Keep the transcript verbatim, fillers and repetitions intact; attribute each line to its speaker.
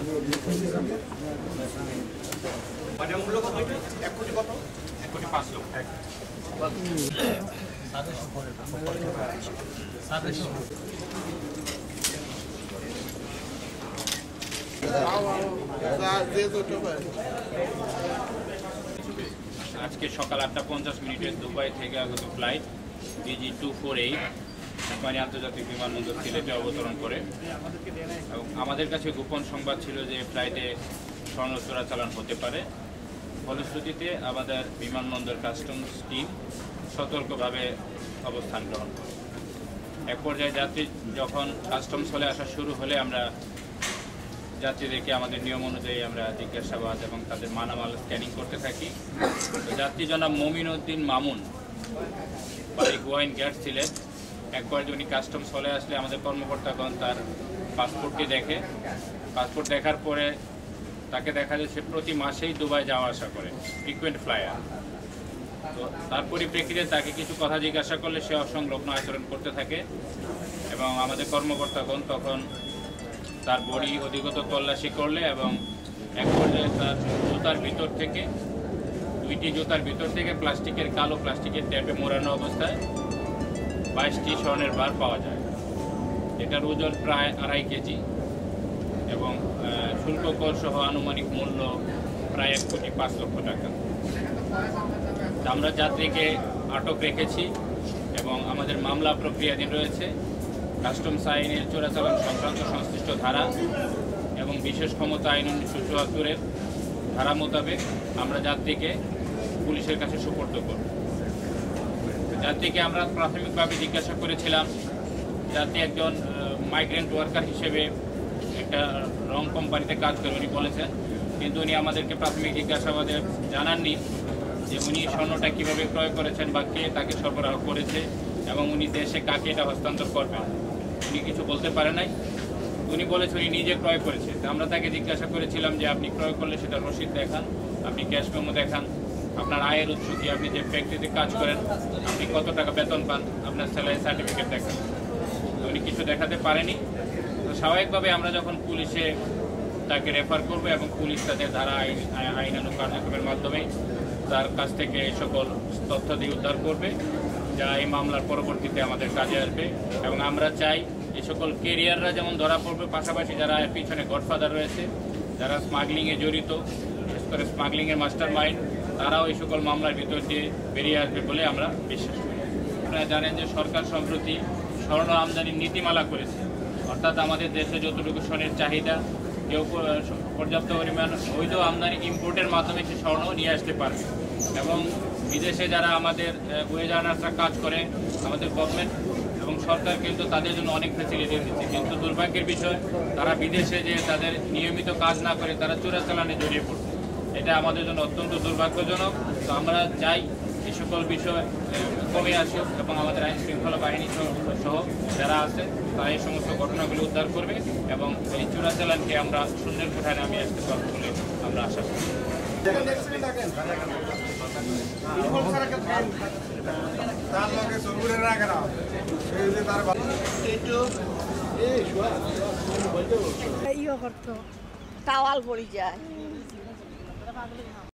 Speaker 1: বাজার মূল্য কত? এক কোটি কত? এক কোটি পাঁচ লক্ষ। আজকে সকাল আটটা পঞ্চাশ মিনিটে দুবাই থেকে আগত flight DG two four eight জাপানি আন্তর্জাতিক বিমানবন্দর সিলেটে অবতরণ করে এবং আমাদের কাছে গোপন সংবাদ ছিল যে ফ্লাইটে স্বর্ণ চোরাচালান হতে পারে। ফলশ্রুতিতে আমাদের বিমানবন্দর কাস্টমস টিম সতর্কভাবে অবস্থান গ্রহণ করে। এক পর্যায়ে যাত্রী যখন কাস্টমস হলে আসা শুরু হলে আমরা যাত্রীদেরকে আমাদের নিয়ম অনুযায়ী আমরা জিজ্ঞাসাবাদ এবং তাদের মালামাল স্ক্যানিং করতে থাকি। যাত্রী জনাব মমিন উদ্দিন মামুন বাড়ি গোয়াইন গেট সিলেট। একবার উনি কাস্টমস হলে আসলে আমাদের কর্মকর্তাগণ তার পাসপোর্টটি দেখে। পাসপোর্ট দেখার পরে তাকে দেখা যায় সে প্রতি মাসেই দুবাই যাওয়া আসা করে, ফ্রিকুয়েন্ট ফ্লায়ার। তো তার পরিপ্রেক্ষিতে তাকে কিছু কথা জিজ্ঞাসা করলে সে অসংলগ্ন আচরণ করতে থাকে এবং আমাদের কর্মকর্তাগণ তখন তার বডি অধিগত তল্লাশি করলে এবং এক পর্যায়ে তার জুতার ভিতর থেকে দুইটি জুতার ভিতর থেকে প্লাস্টিকের কালো প্লাস্টিকের ট্যাপে মোড়ানো অবস্থায় বাইশটি স্বর্ণের বার পাওয়া যায়। এটার ওজন প্রায় আড়াই কেজি এবং শুল্ক কর সহ আনুমানিক মূল্য প্রায় এক কোটি পাঁচ লক্ষ টাকা। আমরা যাত্রীকে আটক রেখেছি এবং আমাদের মামলা প্রক্রিয়াধীন রয়েছে। কাস্টমস আইনের চোরাচালান সংক্রান্ত সংশ্লিষ্ট ধারা এবং বিশেষ ক্ষমতা আইন উনিশশো চুয়াত্তরের ধারা মোতাবেক আমরা যাত্রীকে পুলিশের কাছে সুপর্দ করব। যাত্রীকে আমরা প্রাথমিকভাবে জিজ্ঞাসা করেছিলাম, যাত্রী একজন মাইগ্রেন্ট ওয়ার্কার হিসেবে একটা রং কোম্পানিতে কাজ করে উনি বলেছেন, কিন্তু উনি আমাদেরকে প্রাথমিক জিজ্ঞাসাবাদে জানাননি যে উনি স্বর্ণটা কীভাবে ক্রয় করেছেন বা কে তাকে সরবরাহ করেছে এবং উনি দেশে কাকে এটা হস্তান্তর করবেন উনি কিছু বলতে পারে নাই। উনি বলেছে উনি নিজে ক্রয় করেছে। আমরা তাকে জিজ্ঞাসা করেছিলাম যে আপনি ক্রয় করলে সেটা রসিদ দেখান, আপনি ক্যাশ মেমো দেখান, আপনার আয়ের উৎস কি, আপনি যে ফ্যাক্টরিতে কাজ করেন আপনি কত টাকা বেতন পান, আপনার স্যালারি সার্টিফিকেট দেখান। তো উনি কিছু দেখাতে পারেনি। তো স্বাভাবিকভাবে আমরা যখন পুলিশে তাকে রেফার করবো এবং পুলিশ তাদের ধারা আইন আইনানুগ কার্যক্রমের মাধ্যমে তার কাছ থেকে এই সকল তথ্য দিয়ে উদ্ধার করবে, যা এই মামলার পরবর্তীতে আমাদের কাজে আসবে। এবং আমরা চাই এই সকল কেরিয়াররা যেমন ধরা পড়বে, পাশাপাশি যারা এর পিছনে গডফাদার রয়েছে, যারা স্মাগলিংয়ে জড়িত, বিশেষ করে স্মাগলিংয়ের মাস্টার মাইন্ড, তারাও এই সকল মামলার ভিতর দিয়ে বেরিয়ে আসবে বলে আমরা বিশ্বাস করি। আপনারা জানেন যে সরকার সম্প্রতি স্বর্ণ আমদানির নীতিমালা করেছে, অর্থাৎ আমাদের দেশে যতটুকু স্বর্ণের চাহিদা কেউ পর্যাপ্ত পরিমাণ বৈধ আমদানি ইম্পোর্টের মাধ্যমে সে স্বর্ণ নিয়ে আসতে পারবে। এবং বিদেশে যারা আমাদের ওয়েজ আর্নার্সরা কাজ করে, আমাদের গভর্নমেন্ট এবং সরকার কিন্তু তাদের জন্য অনেক ফ্যাসিলিটি দিচ্ছে, কিন্তু দুর্ভাগ্যের বিষয় তারা বিদেশে যে তাদের নিয়মিত কাজ না করে তারা চোরাচালানে জড়িয়ে পড়ছে। এটা আমাদের জন্য অত্যন্ত দুর্ভাগ্যজনক। তো আমরা চাই এই সকল বিষয় কমে আসুক এবং আমাদের আইন শৃঙ্খলা বাহিনী সহ যারা আছে তারা এই সমস্ত ঘটনাগুলি উদ্ধার করবে এবং এই চোরাচালানকে আমরা শূন্যের কোঠায় নামিয়ে আসতে পারবো বলে আমরা আশা করি।
Speaker 2: ইয়ে করতো টাওয়াল পড়ি যায়।